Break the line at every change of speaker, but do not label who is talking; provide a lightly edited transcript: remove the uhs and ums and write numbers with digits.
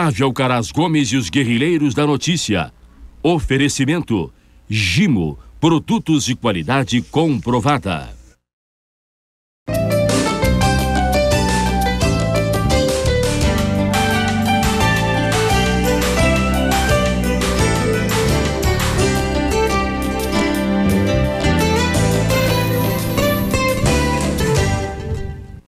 Flávio Alcaraz Gomes e os Guerrilheiros da Notícia. Oferecimento: Gimo, produtos de qualidade comprovada.